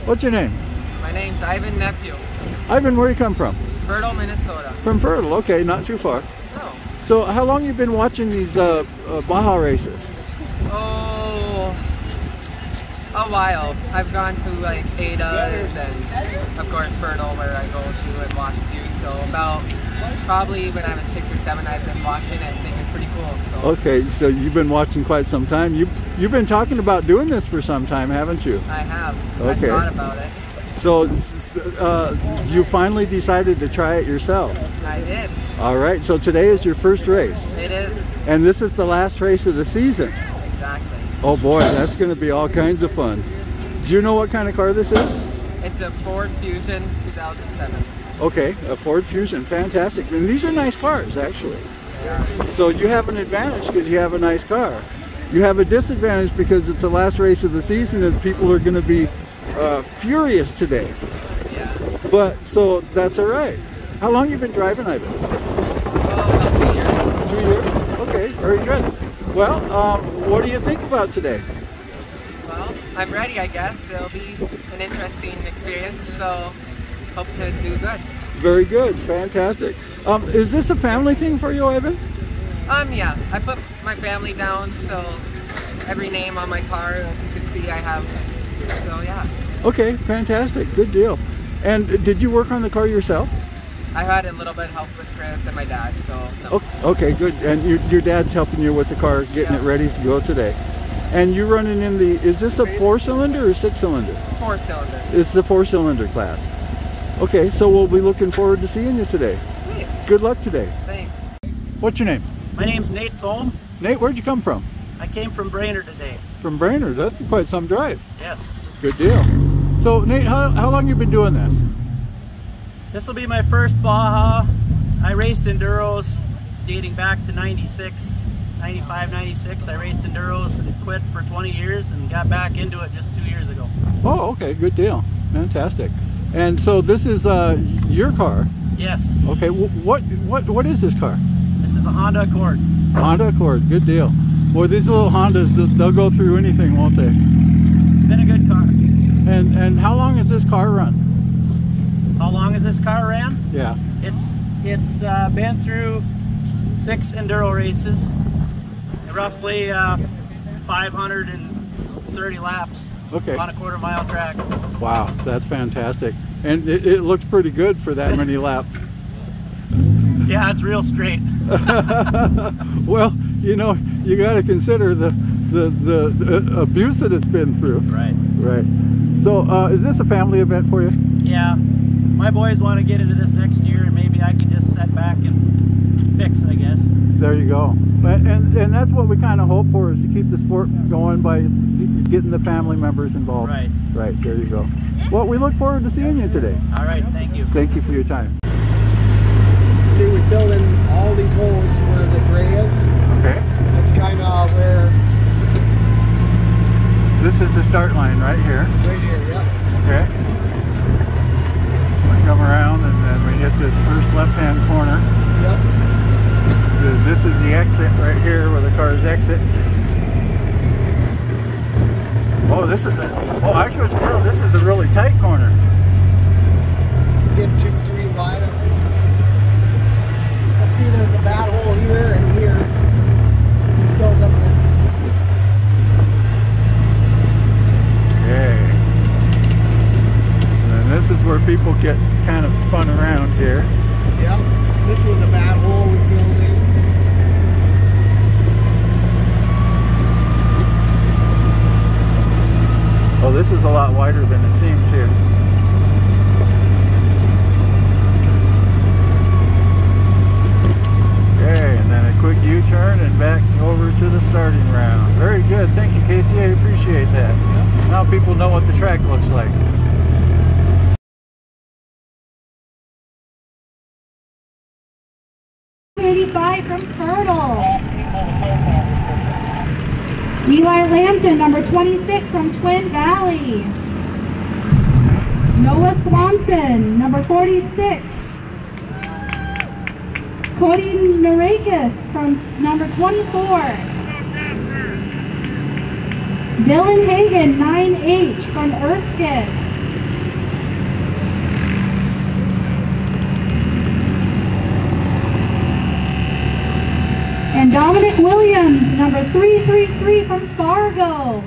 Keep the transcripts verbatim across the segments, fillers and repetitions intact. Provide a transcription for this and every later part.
What's your name? My name's Ivan Nephew. Ivan, where you come from? Fertile, Minnesota. From Fertile, okay, not too far. Oh. So how long you been watching these uh, uh, Baja races? Oh, a while. I've gone to like Ada's and of course Fertile where I go to and watch a few. So about probably when I was six or seven I've been watching it and think it's pretty cool. So. Okay, so you've been watching quite some time. You, you've been talking about doing this for some time, haven't you? I have. Okay. I thought about it. So uh, you finally decided to try it yourself? I did. All right, so today is your first race. It is. And this is the last race of the season. Exactly. Oh boy, that's going to be all kinds of fun. Do you know what kind of car this is? It's a Ford Fusion two thousand seven. Okay, a Ford Fusion, fantastic. And these are nice cars, actually. Yeah. So you have an advantage because you have a nice car. You have a disadvantage because it's the last race of the season and people are going to be uh, furious today. Yeah. But, so that's all right. How long you been driving, Ivan? Oh, about two years. Two years? Okay, very good. Well, um, what do you think about today? Well, I'm ready, I guess. It'll be an interesting experience, so hope to do good. Very good, fantastic. Um, is this a family thing for you, Ivan? Um, yeah, I put my family down, so every name on my car, as you can see, I have, so yeah. Okay, fantastic, good deal. And did you work on the car yourself? I had a little bit of help with Chris and my dad, so no. Okay, good. And your, your dad's helping you with the car, getting Yeah. it ready to go today. And you're running in the, is this a four-cylinder or six-cylinder? Four-cylinder. It's the four-cylinder class. Okay, so we'll be looking forward to seeing you today. Sweet. Good luck today. Thanks. What's your name? My name's Nate Thome. Nate, where'd you come from? I came from Brainerd today. From Brainerd, that's quite some drive. Yes. Good deal. So Nate, how, how long you been doing this? This will be my first Baja. I raced Enduros dating back to ninety-six, ninety-five, ninety-six. I raced Enduros and quit for twenty years and got back into it just two years ago. Oh, okay, good deal. Fantastic. And so this is uh, your car? Yes. Okay, what, what, what is this car? This is a Honda Accord. Honda Accord, good deal. Boy, these little Hondas, they'll go through anything, won't they? It's been a good car. And, and how long has this car run? How long has this car ran? Yeah. It's it's uh, been through six enduro races, roughly uh, five hundred thirty laps Okay. on a quarter mile track. Wow, that's fantastic. And it, it looks pretty good for that many laps. Yeah, it's real straight. Well, you know, you got to consider the, the, the, the abuse that it's been through. Right. Right. So uh, is this a family event for you? Yeah. My boys want to get into this next year and maybe I can just sit back and fix, I guess. There you go. And, and, and that's what we kind of hope for, is to keep the sport going by getting the family members involved. Right. Right, there you go. Well, we look forward to seeing you today. All right, thank you. Thank you for your time. See, we filled in all these holes where the gray is. Okay. That's kind of where... This is the start line right here. Right here, yeah. Okay. We come around and then we hit this first left-hand corner. Yep. This is the exit right here where the cars exit. Oh, this is a, oh, I could tell this is a really tight corner. Get two, three wide. Let's see, there's a bad hole here and here. It fills up there. Okay. And then this is where people get kind of spun around here. Yep. This was a bad hole we filled in. Oh, this is a lot wider than it seems here. Okay, and then a quick U-turn and back over to the starting round. Very good. Thank you, Casey. I appreciate that. Yep. Now people know what the track looks like. eighty-five from Fertile. Eli Lambton, number twenty-six from Twin Valley. Noah Swanson, number forty-six. Cody Narakis from number twenty-four. Dylan Hagan, nine H from Erskine. And Dominic Williams, number three three three from Fargo.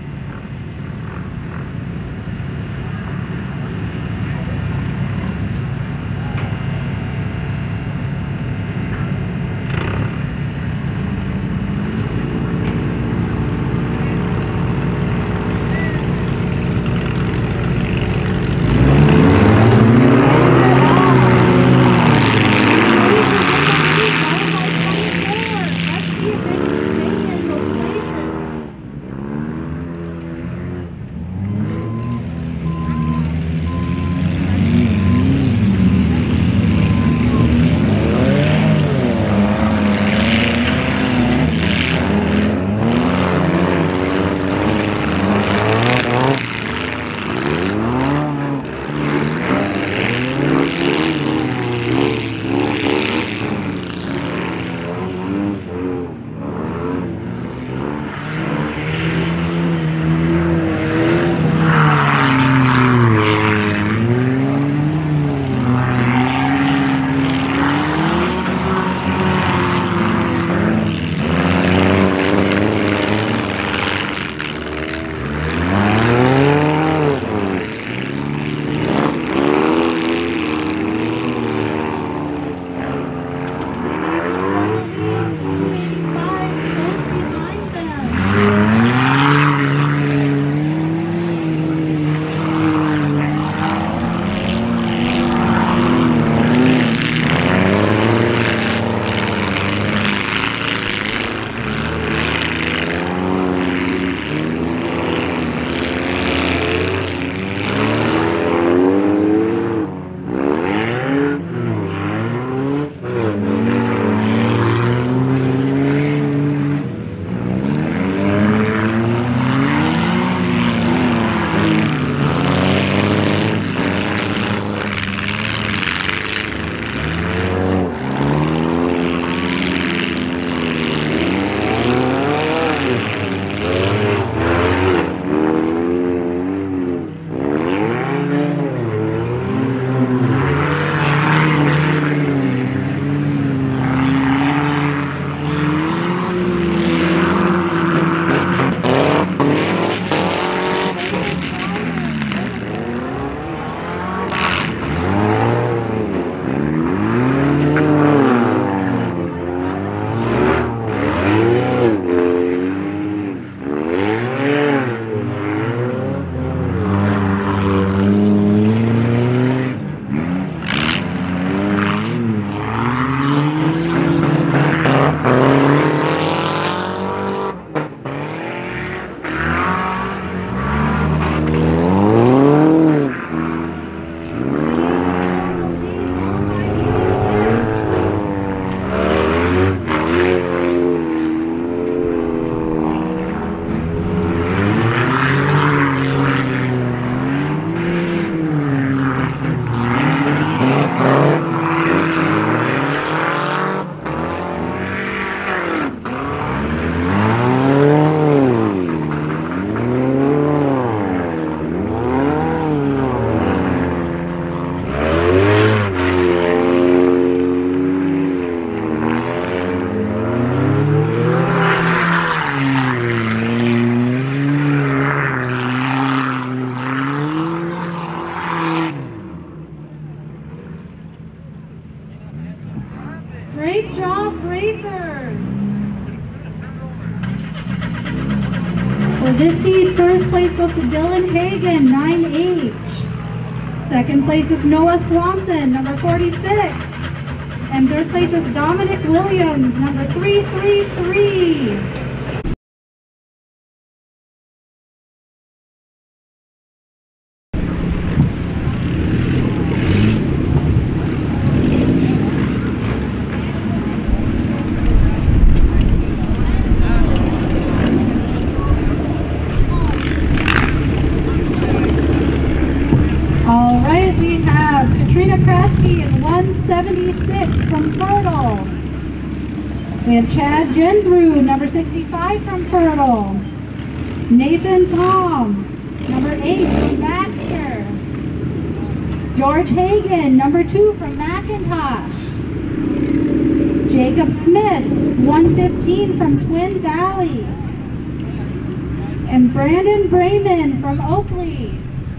Great job, racers! For this heat, first place goes to Dylan Hagan, nine H. Second place is Noah Swanson, number forty-six. And third place is Dominic Williams, number three three three. seventy-six from Fertile. We have Chad Jensrud, number sixty-five from Fertile. Nathan Tom, number eight from Baxter. George Hagan, number two from McIntosh. Jacob Smith, one fifteen from Twin Valley. And Brandon Brayman from Oakley.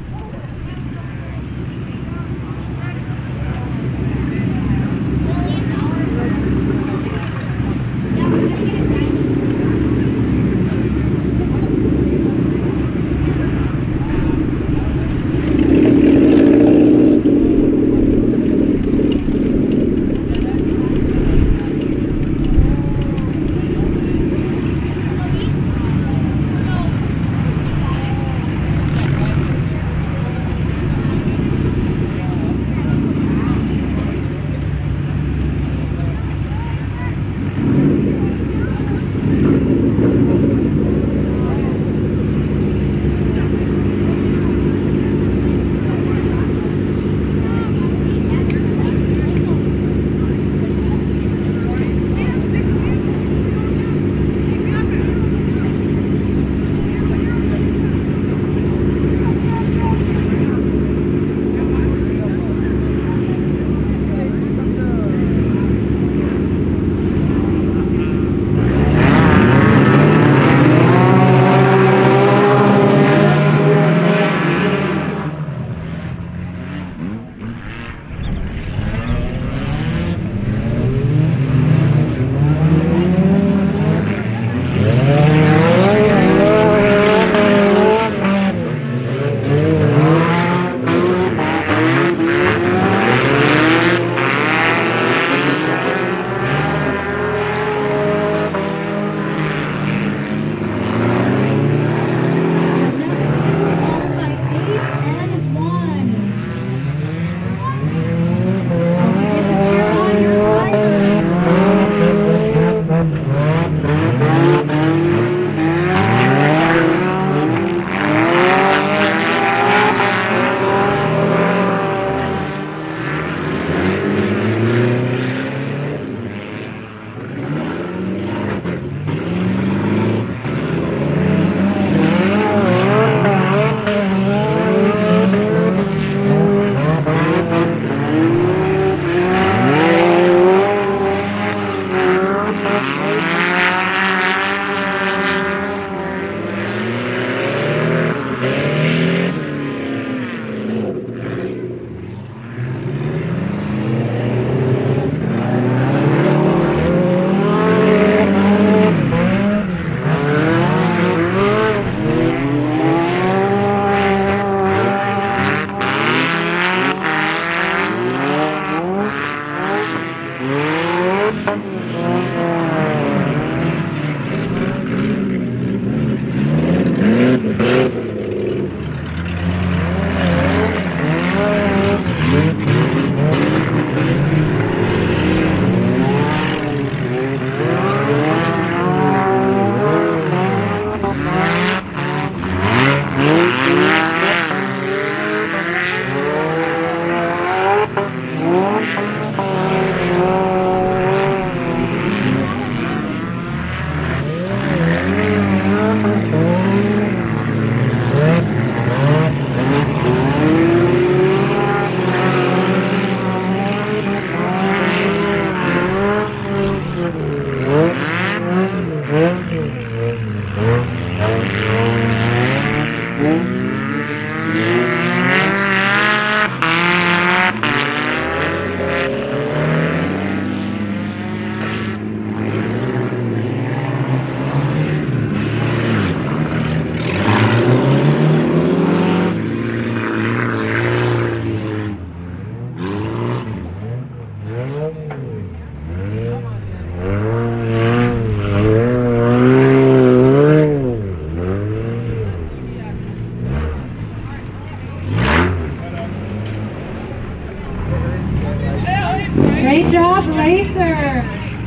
Great job, Racer.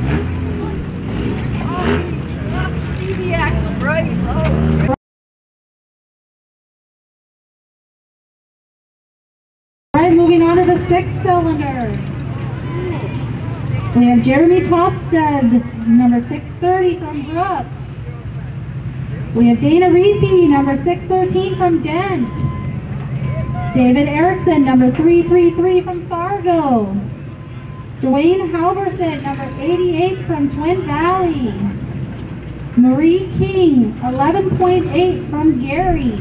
All right, moving on to the six cylinders. We have Jeremy Tofstead, number six thirty from Brooks. We have Dana Reethy, number six thirteen from Dent. David Erickson, number three three three from Fargo. Dwayne Halverson, number eighty-eight from Twin Valley. Marie King, eleven point eight from Gary.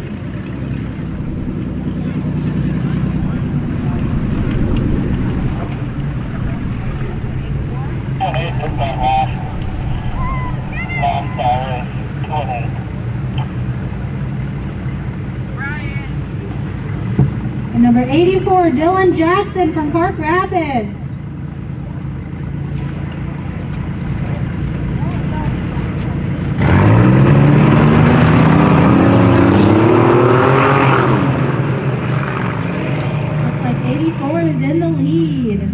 And number eighty-four, Dylan Jackson from Park Rapids. Looks like eighty-four is in the lead.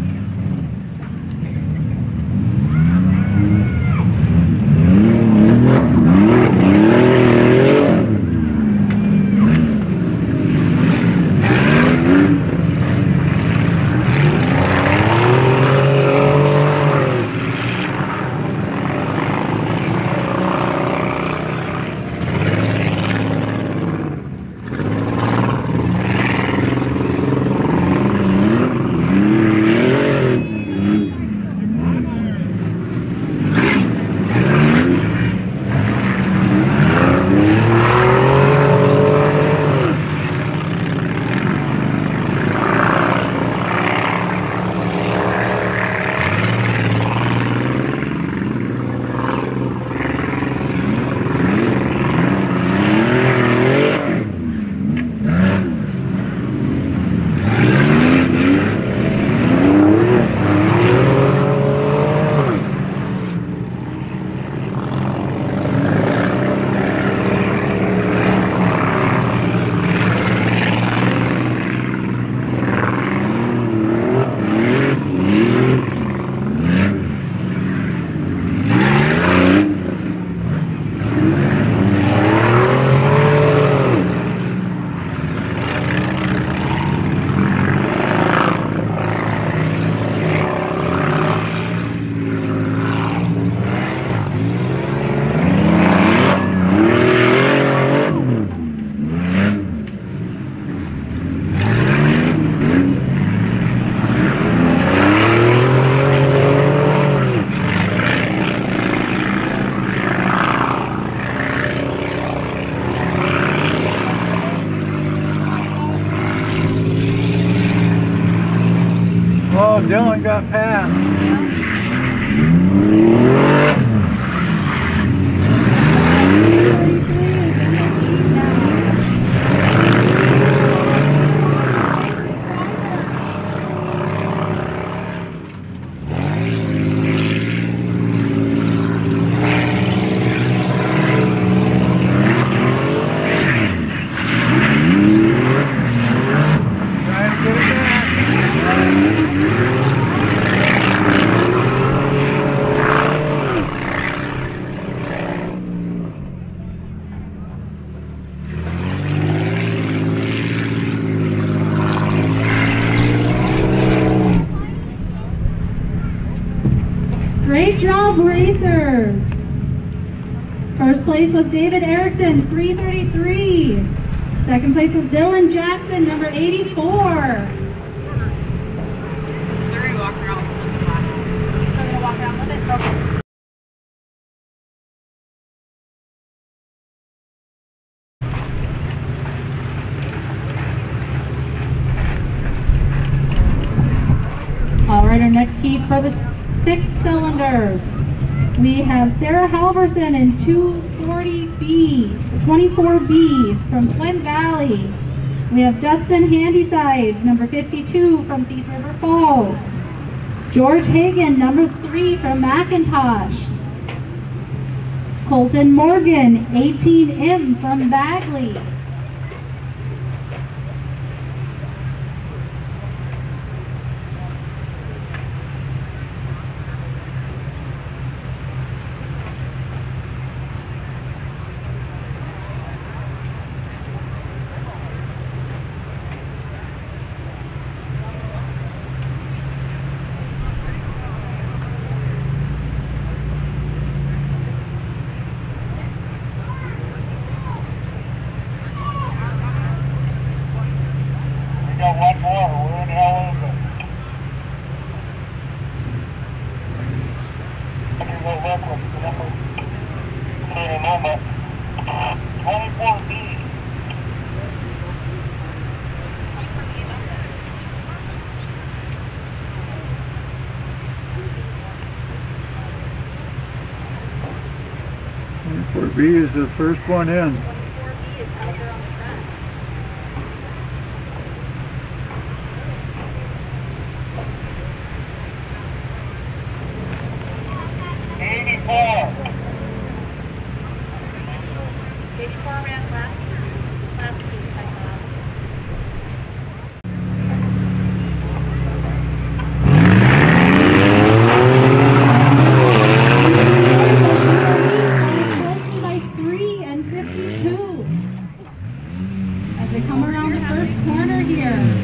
Oh, Dylan got passed. Great job, racers. First place was David Erickson, three thirty-three. Second place was Dylan Jackson, number eighty-four. All right, our next heat for the six cylinders. We have Sarah Halverson in two forty B, twenty-four B from Twin Valley. We have Dustin Handyside, number fifty-two from Thief River Falls. George Hagan, number three from McIntosh. Colton Morgan, eighteen M from Bagley. twenty-four B. twenty-four B is the first one in. twenty-four B is out there on the track. eighty-four. eighty-four ran last, last week, I thought. By three and fifty-two. As they come around the first corner here.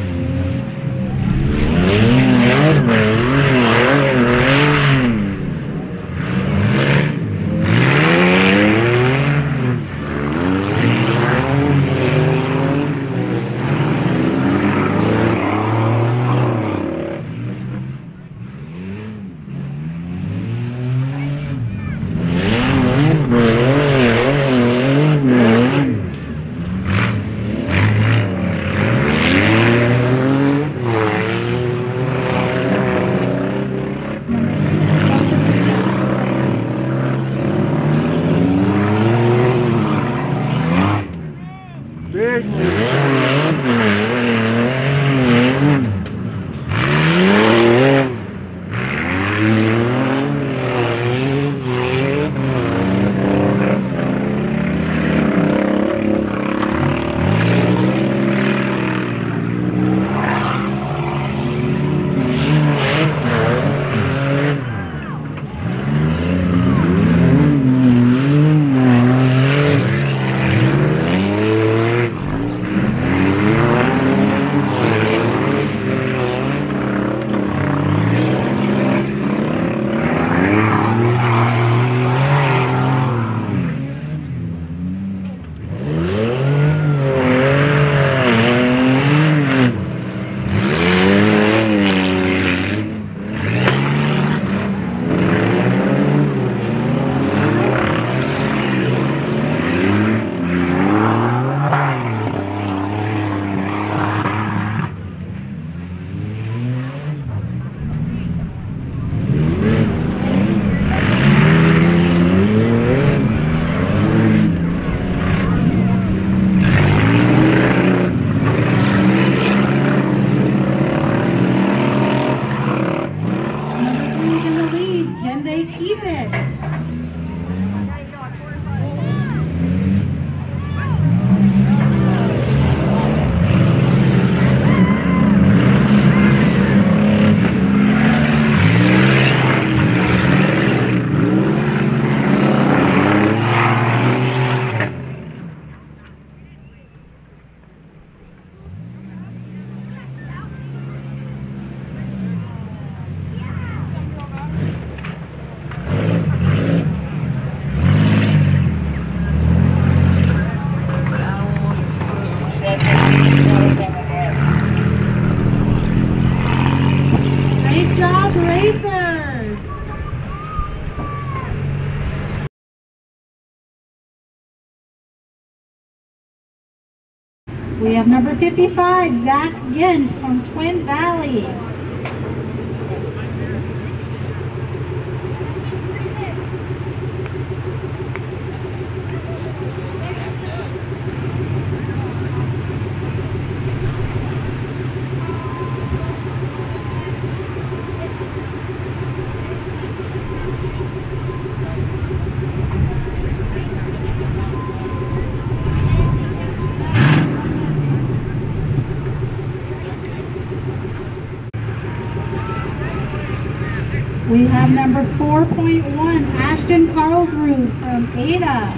We have number fifty-five, Zach Yint from Twin Valley. We have number four point one, Ashton Carlsrud from Ada.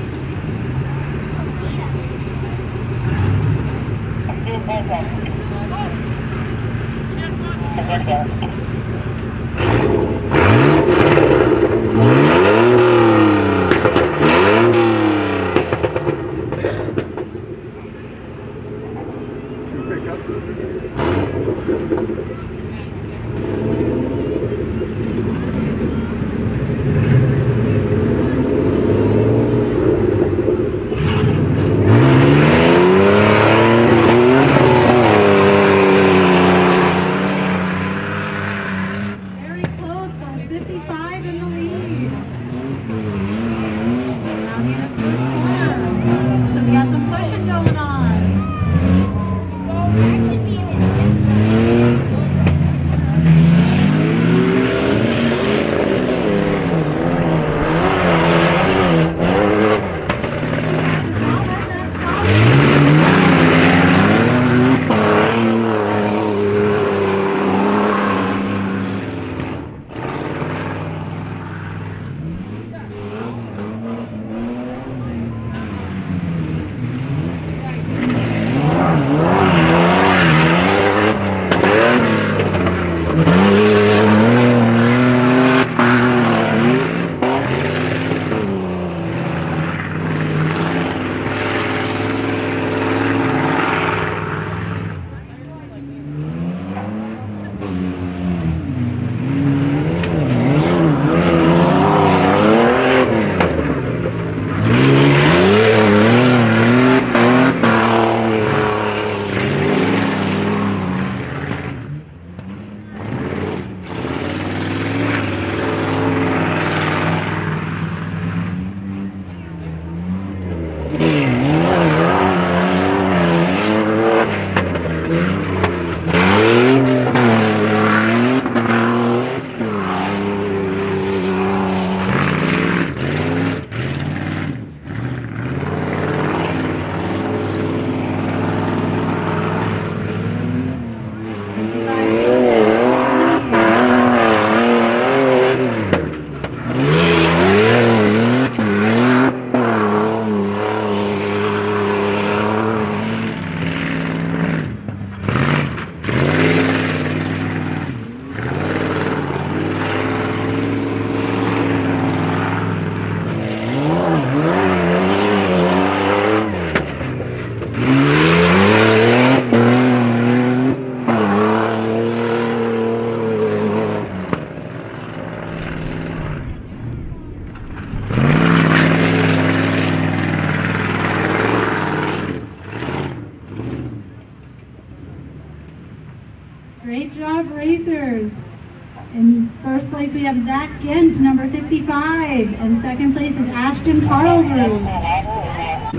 placers. In first place we have Zach Gent, number fifty-five, and second place is Ashton Carlsrud.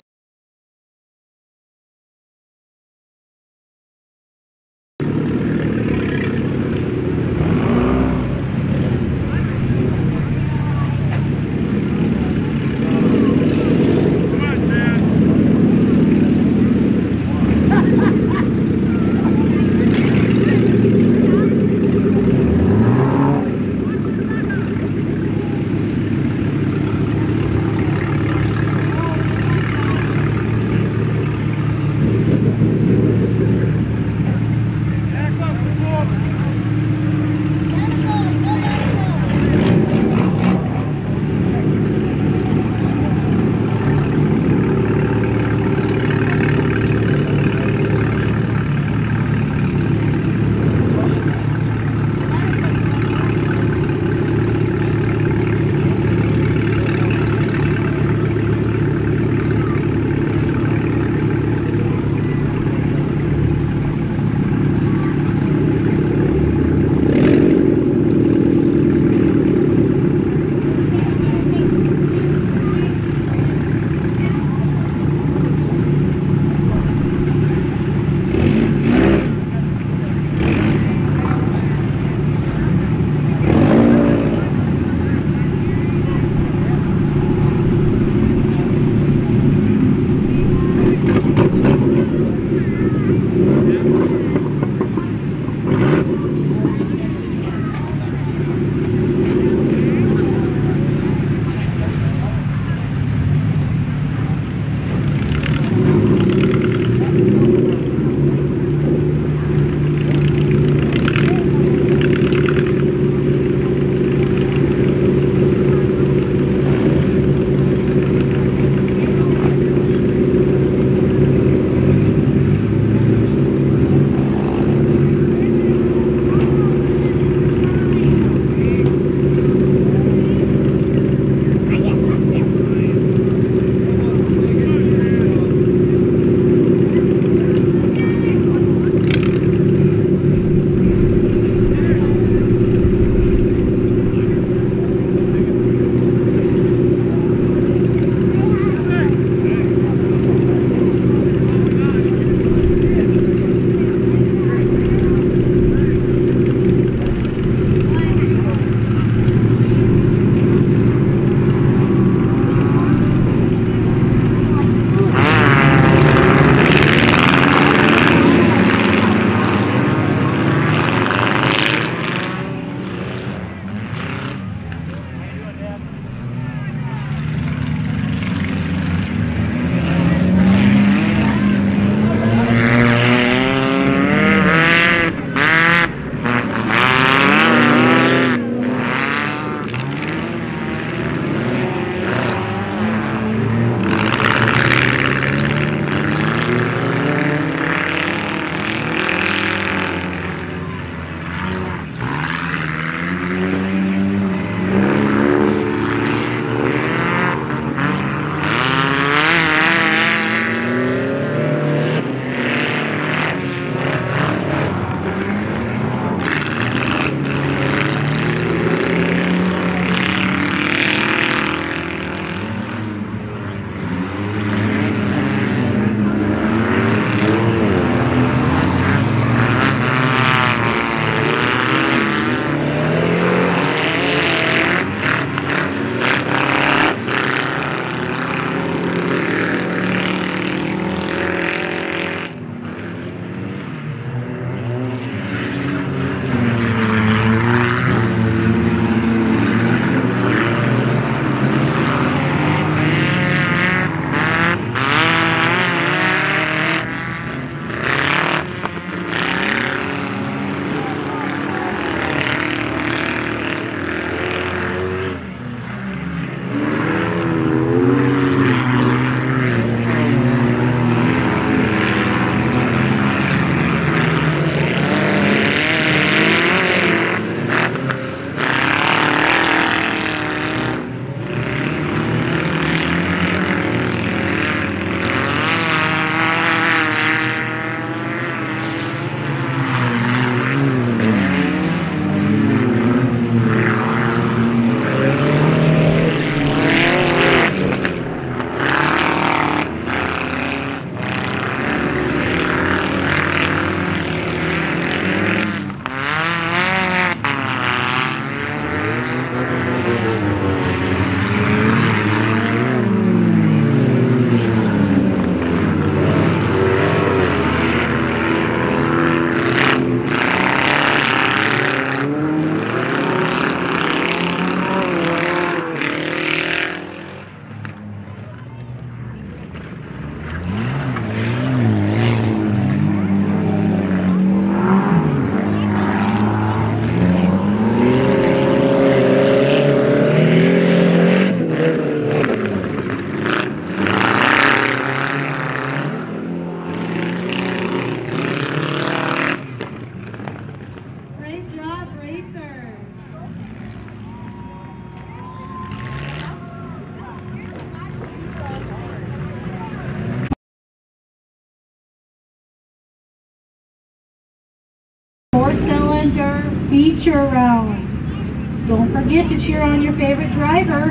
four-cylinder feature round. Don't forget to cheer on your favorite driver.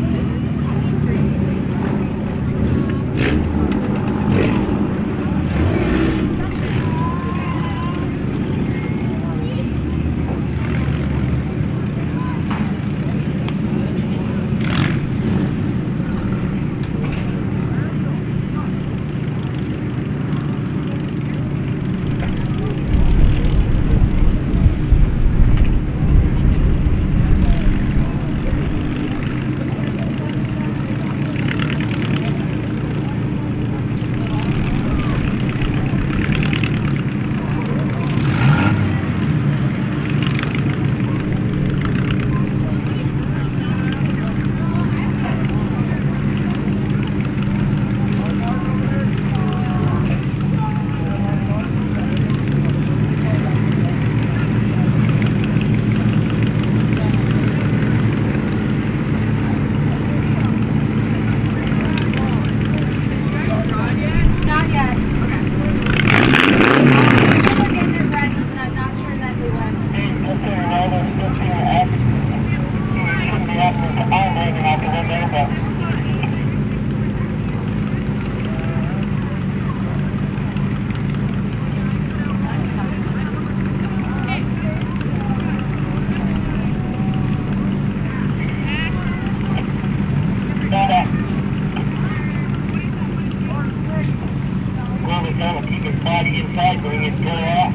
Keep his body inside, bring his tail out.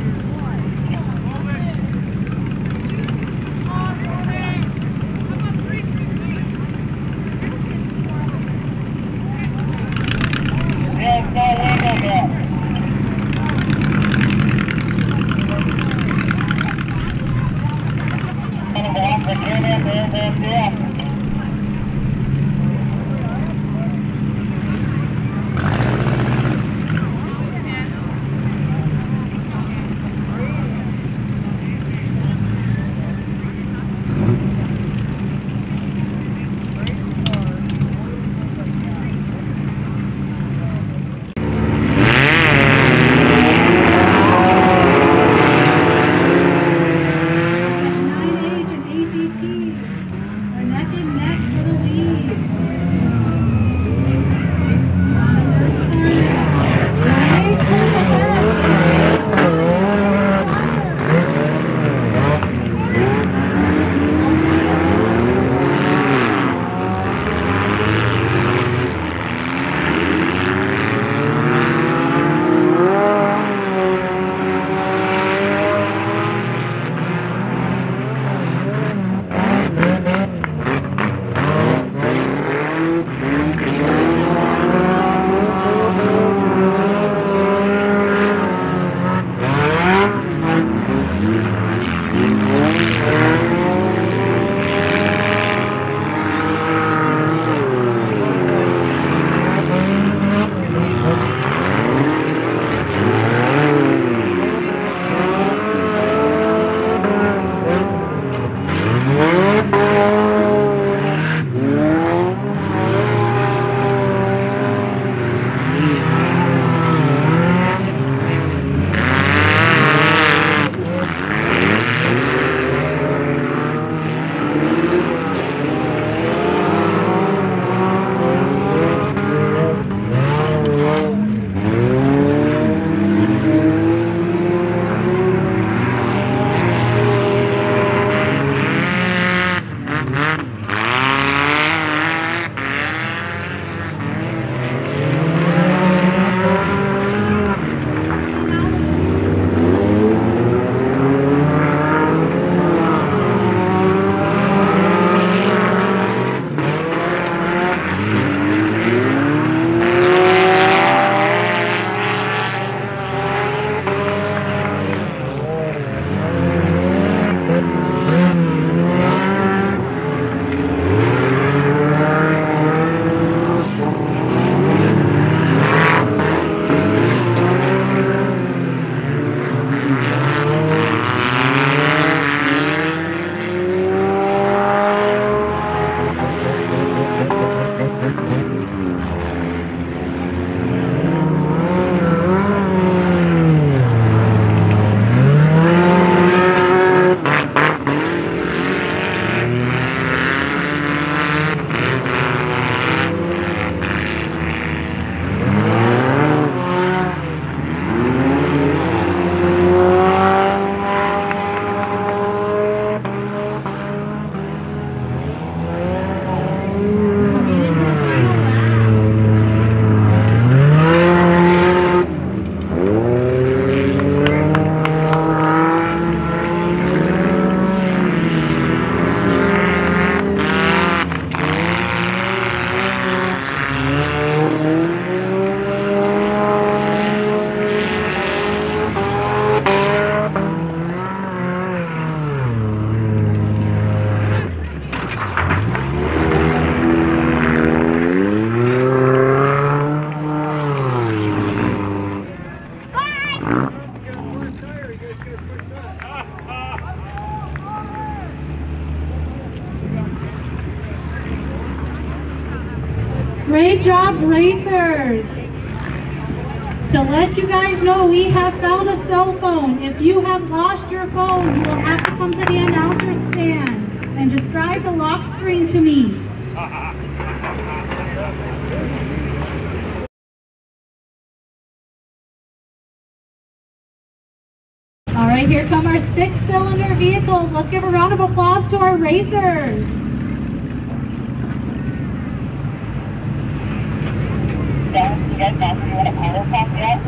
Yeah, it's not wind on that. Gonna go off the turn in there, there, there. Great job, racers. To let you guys know, we have found a cell phone. If you have lost your phone, you will have to come to the announcer stand and describe the lock screen to me. All right, here come our six-cylinder vehicles. Let's give a round of applause to our racers. Guys, you guys know you want a power pump yet?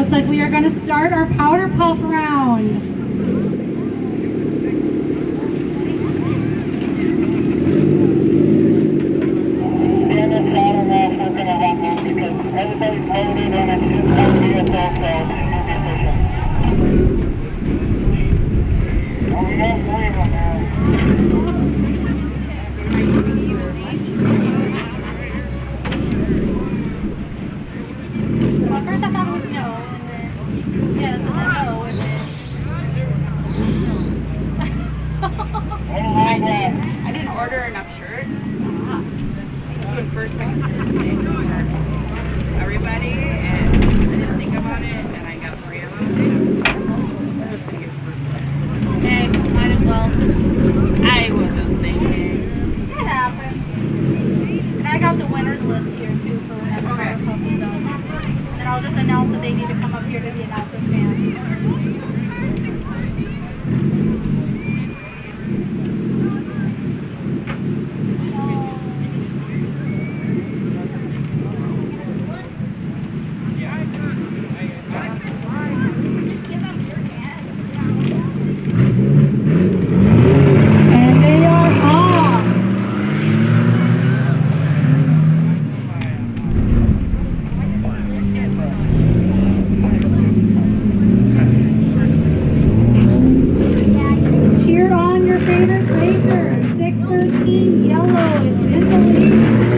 Looks like we are going to start our powder puff round. Everybody's loaded and it's just one vehicle, so be efficient. Oh, we got three of them now. Well, first I thought it was no, and then yes, and then no, and then I didn't order enough shirts. Doing first, second, third day for everybody, and I didn't think about it, and I got three of them. I'm just gonna get first place. hey, might as well. I wasn't thinking. It happens. And I got the winners list here too for whenever Okay. powder puff is done. And I'll just announce that they need to come up here to the announcer stand. And they are off. Cheer on your favorite racer. six thirteen yellow is in the lead.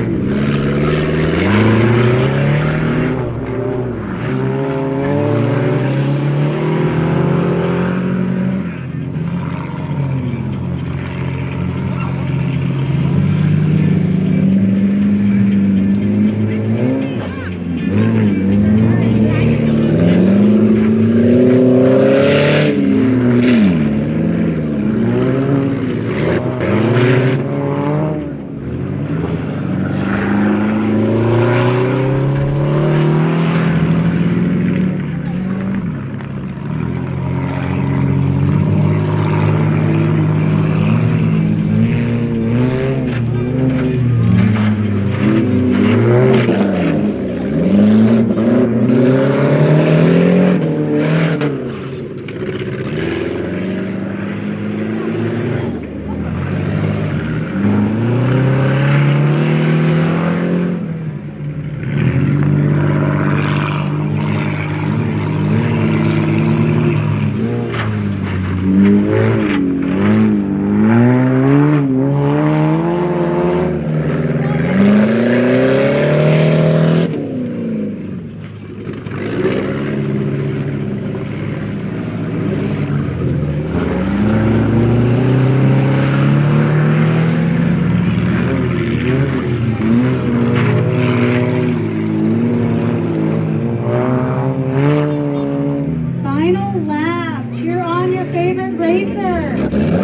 Final lap. Cheer on your favorite racer.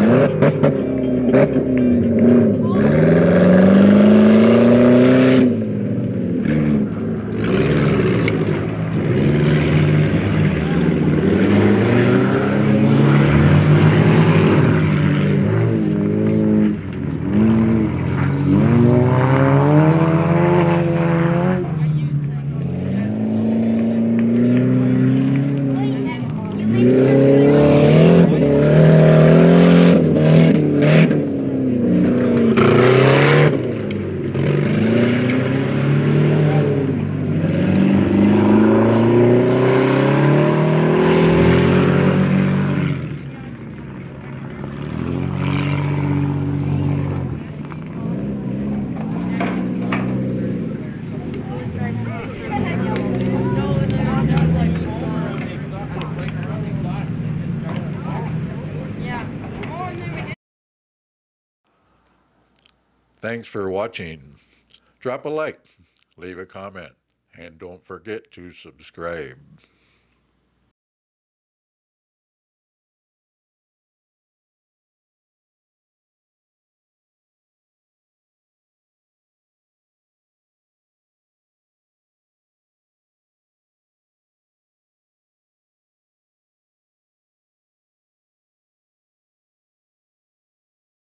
Thanks for watching. Drop a like, leave a comment, and don't forget to subscribe.